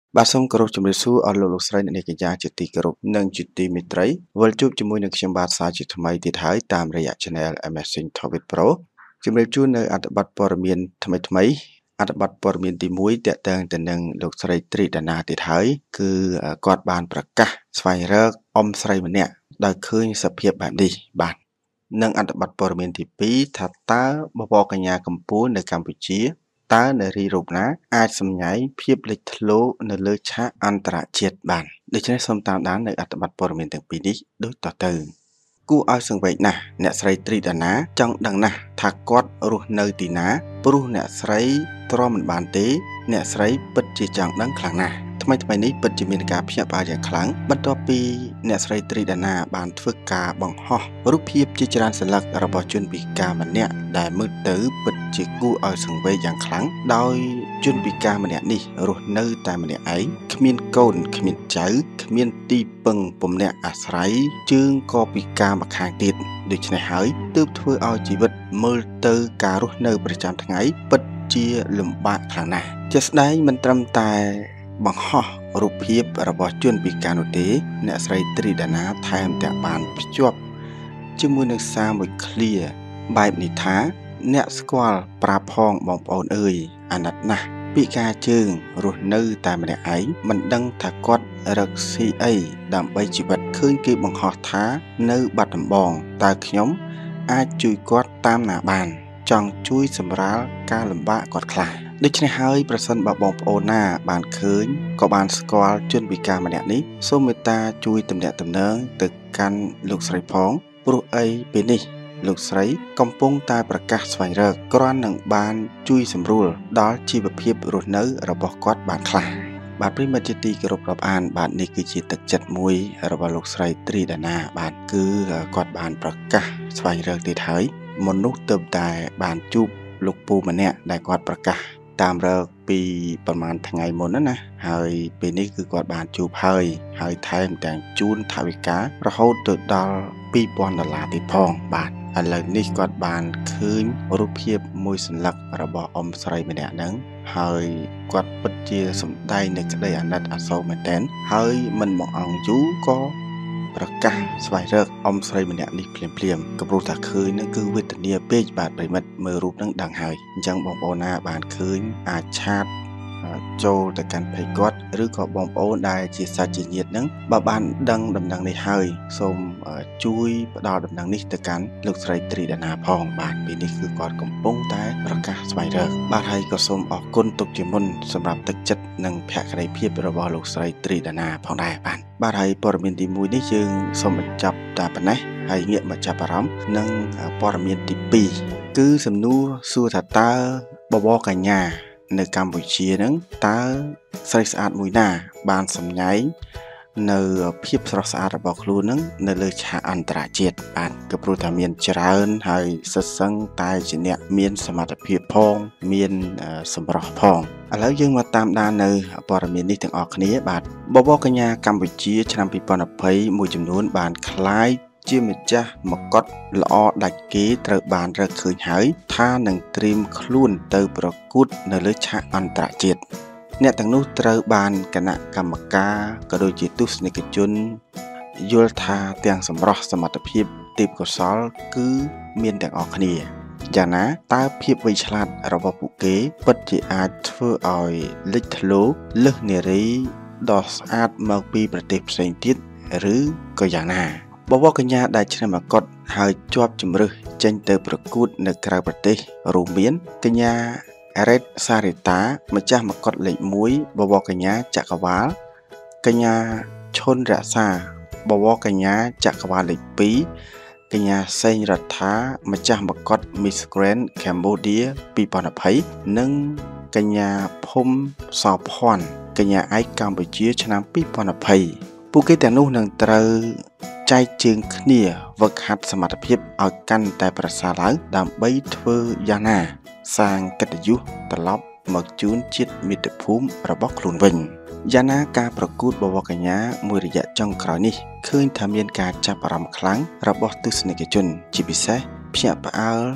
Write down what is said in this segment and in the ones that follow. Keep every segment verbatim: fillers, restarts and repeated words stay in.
បាទសូមគោរពជំរាបសួរអស់លោកលោកស្រីអ្នកនាងកញ្ញាជាទីគោរពនិងជាទីមេត្រីវិលជួបជាមួយនឹងខ្ញុំបាទសាជាថ្មីទៀតហើយតាមរយៈ Channel Amazing Topic Pro ជំរាបជូននៅអត្ថបទព័ត៌មានថ្មីថ្មីអត្ថបទព័ត៌មានទីមួយតាក់ទងទៅនឹងលោកស្រីត្រីដាណាទៀតហើយគឺគាត់បានប្រកាសស្វែងរកអ៊ំស្រីម្នាក់ដោយឃើញសភាពបែបនេះបាទនិងអត្ថបទព័ត៌មានទីពីរថាតើបបកញ្ញាកម្ពុជានៅកម្ពុជាតើនារីរូបណាអាចសម្ញៃភាពលេចធ្លោនៅលើឆាកអន្តរជាតិបានដូច្នេះសូមតាមដាននៅអត្ថបទព័ត៌មានទាំងពីរនេះដូចតទៅគួរឲ្យសង្វេគណាស់អ្នកស្រីត្រីដាណាចង់ដឹងណាស់ថាគាត់រស់នៅទីណាព្រោះអ្នកស្រីទ្រាំមិនបានទេអ្នកស្រីពិតជាចង់ដឹងខ្លាំងណាស់ថ្មីថ្មីនេះពិតជាមានការភ្ញាក់ផ្អើលយ៉ាងខ្លាំងបន្ទាប់ពីអ្នកស្រីត្រីដាណាបានធ្វើការបង្ហោះរូបភាពជាច្រើនសន្លឹករបស់ជនពិការម្នាក់ដែលមើលទៅពិតជាគួរឲ្យសង្វេគយ៉ាងខ្លាំងដោយជនពិការម្នាក់នេះរស់នៅតែម្នាក់ឯងគ្មានកូនគ្មានចៅគ្មានទីពឹងពំនាក់អាស្រ័យជើងក៏ពិការម្ខាងទៀតដូច្នេះហើយទើបធ្វើឲ្យជីវិតមើលទៅការរស់នៅប្រចាំថ្ងៃពិតជាលំបាកខ្លាំងណាស់ជាស្ដែងមិនត្រឹមតែបង្ហោះរូបភាពរបស់ជនពិការនោះទេអ្នកស្រីត្រីដាណាថែមទាំងបានភ្ជាប់ជាមួយនឹងសារមួយឃ្លាបែបនេះថាអ្នកស្គាល់ប្រាប់ផងបងប្អូនអើយអាណិតណាស់ពិការជើងរស់នៅតែម្នាក់ឯងមិនដឹងថាគាត់រកស៊ីអីដើម្បីជីវិតឃើញគេបង្ហោះថានៅបាត់ដំបងតើខ្ញុំអាចជួយគាត់តាមណាបានចង់ជួយសម្រាលការលំបាកគាត់ខ្លះដូច្នេះហើយប្រសិនបើបងប្អូនណាបានឃើញក៏បានស្គាល់ជនពិការម្នាក់នេះសូមមេត្តាជួយទំនាក់ទំនងទៅកាន់លោកស្រីផងព្រោះអីពេលនេះលោកស្រីកំពុងតែប្រកាសស្វែងរកគ្រាន់នឹងបានជួយសម្រួលដល់ជីវភាពរស់នៅរបស់គាត់បានខ្លះបាទប្រិមត្តជាទីគោរពរាប់អានបាទនេះគឺជាទឹកចិត្តមួយរបស់លោកស្រីត្រីដាណាបាទគឺគាត់បានប្រកាសស្វែងរកទៀតហើយមនុស្សទើបតែបានជួបលោកពូម្នាក់ដែលគាត់ប្រកាសតាមរកពីប្រហែលថ្ងៃមុនណាហើយពេលនេះគឺគាត់បានជួបហើយហើយថែមទាំងជូនថវិការហូតទៅដល់ពីរពាន់ដុល្លារទៀតផងបាទឥឡូវនេះគាត់បានឃើញរូបភាពមួយសន្លឹករបស់អ៊ំស្រីម្នាក់ហ្នឹងហើយគាត់ពិតជាសម្ដែងនៅក្តីអាណិតអាសូរមែនទែនហើយមិនមកអង្គយូរក៏ប្រកាសស្វែងរកអ៊ំស្រីម្នាក់នេះភ្លាមភ្លាមក៏ព្រោះថាឃើញនឹងគឺវេទនាពេកបាទប្រិមិត្តមើលរូបនឹងដឹងហើយអញ្ចឹងបងប្អូនណាបានឃើញអាចឆាតចូលទៅកាន់เพจគាត់ឬក៏បងប្អូនដែលជាសាច់ជាញាតិនឹងបើបានដឹងដំណឹងនេះហើយសូមជួយផ្ដល់ដំណឹងនេះទៅកាន់លោកស្រីត្រីដាណាផងបាទពេលនេះគឺគាត់កំពុងតែប្រកាសស្វែងរកបាទហើយក៏សូមអរគុណទុកជាមុនសម្រាប់ទឹកចិត្តនិងភក្ដីភាពរបស់លោកស្រីត្រីដាណាផងដែរបាទបាទហើយព័ត៌មានទីមួយនេះយើងសូមបញ្ចប់តែប៉ុណ្ណេះហើយងាកមកចាប់អារម្មណ៍នឹងព័ត៌មានទីពីរគឺសំណួរសួរថាតើបបកញ្ញានៅកម្ពុជាហ្នឹងតើស្រីស្អាតមួយណាបានសម្ញែងនៅភាពស្រស់ស្អាតរបស់ខ្លួនហ្នឹងនៅលើឆាកអន្តរជាតិបាទក៏ព្រោះតែមានច្រើនហើយសិស្សសឹងតែជាអ្នកមានសមត្ថភាពផងមានសម្រស់ផងឥឡូវយើងមកតាមដាននៅព័ត៌មាននេះទាំងអស់គ្នាបាទបបកញ្ញាកម្ពុជាឆ្នាំពីរពាន់ยี่สิบមួយចំនួនបានคล้ายជាម្ចាស់មកុដល្អដាច់គេត្រូវបានរកឃើញហើយថានឹងត្រៀមខ្លួនទៅប្រកួតនៅលើឆាកអន្តរជាតិអ្នកទាំងនោះត្រូវបានគណៈកម្មការក៏ដូចជាទស្សនិកជនយល់ថាទាំងសម្រស់សមត្ថភាពទេពកោសល្យគឺមានទាំងអស់គ្នាយ៉ាងណាតើភាពវៃឆ្លាតរបស់ពួកគេពិតជាអាចធ្វើឲ្យលេចធ្លោលើសនារីដ៏ស្អាតមកពីប្រទេសផ្សេងទៀតឬក៏យ៉ាងណាបបកញ្ញាដែលឈ្នះមកុដហើយជាប់ជំរើសចេញទៅប្រកួតនៅក្រៅប្រទេសរួមមានកញ្ញាអរ៉េតសារីតាម្ចាស់មកុដលេខមួយបបកញ្ញាចក្រវាលកញ្ញាឈុនរក្សាបបកញ្ញាចក្រវាលលេខពីរកញ្ញាសេងរដ្ឋាម្ចាស់មកុដ Miss Grand Cambodia ពីរពាន់ยี่สิบនិងកញ្ញាភូមិសោភ័ណ្ឌកញ្ញាឯកកម្ពុជាឆ្នាំពីរពាន់ยี่สิบពួកគេទាំងនោះនឹងត្រូវចែកជើងគ្នាវឹកហាត់សមត្ថភាពឲ្យកាន់តែប្រសើរឡើងដើម្បីធ្វើយ៉ាងណាសាងកិត្តិយសត្រឡប់មកជូនជាតិមាតុភូមិរបស់ខ្លួនវិញយ៉ាងណាការប្រកួតបវរកញ្ញាមួយរយៈចុងក្រោយនេះឃើញថាមានការចាប់អារម្មណ៍ខ្លាំងរបស់ទស្សនិកជនជាពិសេសភ្ញាក់ផ្អើល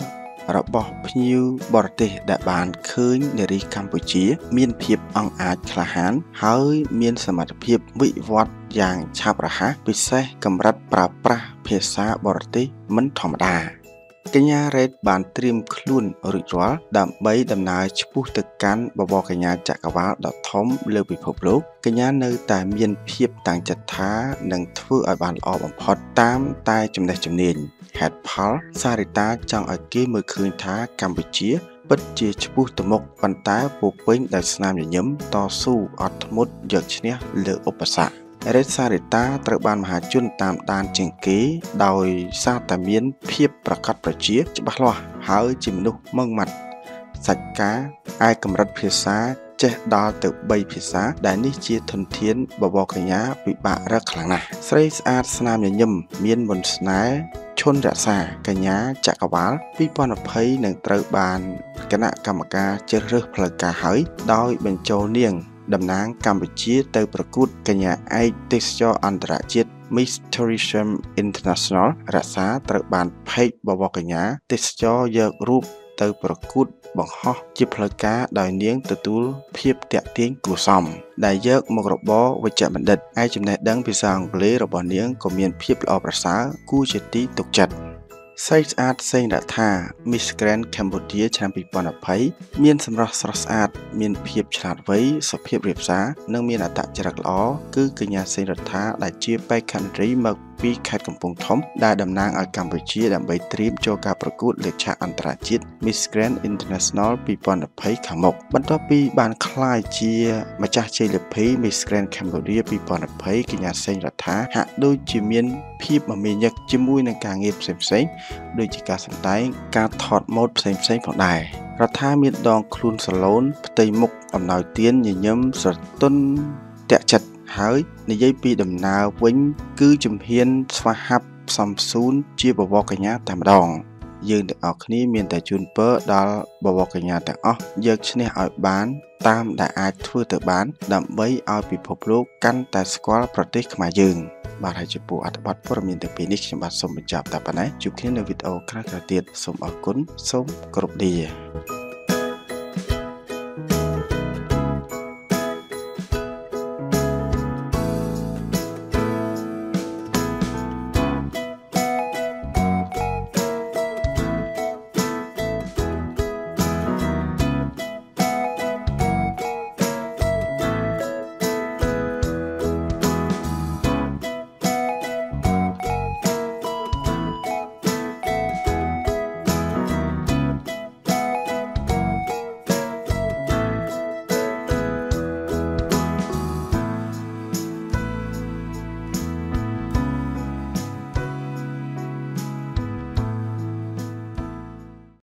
របស់ភ្ញៀវបរទេសដែលបានឃើញនារីកម្ពុជាមានភាពអង់អាចក្លាហានហើយមានសមត្ថភាពវិវត្តយ៉ាងឆាប់រហ័សពិសេសកម្រិតប្រើប្រាស់ភាសាបរទេសមិនធម្មតាកញ្ញារ៉េតបានត្រៀមខ្លួនរួចរាល់ដើម្បីដំណើរឆ្ពោះទៅកាន់បបរកញ្ញាចក្រវាឡដ៏ធំលើពិភពលោកកញ្ញានៅតែមានភាពតាំងចិត្តថានឹងធ្វើឲ្យបានល្អបំផុតតាមតែចំណេះជំនាញហេតុផលសារិតាចង់ឲ្យគេមើលឃើញថាកម្ពុជាពិតជាឆ្ពោះទៅមុខប៉ុន្តែពោពេញដោយស្នាមញញឹមតស៊ូអត់ធ្មត់យកឈ្នះលើឧបសគ្គរ៉េតសារិតាត្រូវបានមហាជនតាមដានជាងគេដោយសារតែមានភាពប្រកបប្រជាច្បាស់លាស់ហើយជាមនុស្សម៉ឺងម៉ាត់សាច់ការឯកម្រិតភាសាចេះដល់ទៅបីភាសាដែលនេះជាធនធានបបរកញ្ញាពិបាករកខ្លាំងណាស់ស្រីស្អាតស្នាមញញឹមមានមន្តស្នេហ៍ឈុនរក្សាកញ្ញាចក្រវាឡពីរពាន់ยี่สิบនឹងត្រូវបានគណៈកម្មការជ្រើសរើសផ្លូវការហើយដោយបញ្ចូលនាងតំណាងកម្ពុជាទៅប្រកួតកញ្ញាឯកទេសចរអន្តរជាតិ Miss Tourism International រក្សាត្រូវបានផេកបវរកញ្ញាទេសចរយករូបទៅប្រកួតបង្ហោះជាផ្លូវការដោយនាងទទួលភាពតាក់ទាញគួរសមដែលយកមុខរបរវិជ្ជបណ្ឌិតឯចំណេះដឹងភាសាអង់គ្លេសរបស់នាងក៏មានភាពល្អប្រសើរគួរជាទីទុកចិត្តស្រីស្អាតសេងរដ្ឋា Miss Grand Cambodia ឆ្នាំពីរពាន់ยี่สิบមានសម្រស់ស្រស់ស្អាតមានភាពឆ្លាតវៃសុភាពរាបសារនិងមានអត្តចរិតល្អគឺកញ្ញាសេងរដ្ឋាដែលជាបេក្ខនារីមកពីខេត្តកំពង់ធំដែលតំណាងឲ្យកម្ពុជាដើម្បីត្រៀមចូលការប្រកួតលើឆាកអន្តរជាតិ Miss Grand International ពីរពាន់ยี่สิบខាងមុខបន្ទាប់ពីបានក្លាយជាម្ចាស់ជ័យលាភី Miss Grand Cambodia ពីរពាន់ยี่สิบកញ្ញាសេងរដ្ឋាហាក់ដូចជាមានភាពមមាញឹកជាមួយនឹងការងារផ្សេងៗដូចជាការសម្ដែងការថតម៉ូដផ្សេងៗផងដែររដ្ឋាមានដងខ្លួនសឡូនផ្ទៃមុខអំណោយទានញញឹមស្រទន់តាក់ចិត្តហើយនិយាយពីដំណើរវិញគឺជំហានស្វាហាប់សំស៊ូនជាបវរកញ្ញាតែម្ដងយើងទាំងអស់គ្នាមានតែជូនពរដល់បវរកញ្ញាទាំងអស់យកឈ្នះឲ្យបានតាមដែលអាចធ្វើទៅបានដើម្បីឲ្យពិភពលោកកាន់តែស្គាល់ប្រទេសខ្មែរយើងបាទហើយចំពោះអត្ថបទព័ត៌មានទាំងពីរនេះខ្ញុំបាទសូមបញ្ចប់តែប៉ុណ្ណេះជួបគ្នានៅវីដេអូក្រោយៗទៀតសូមអរគុណសូមគោរពលា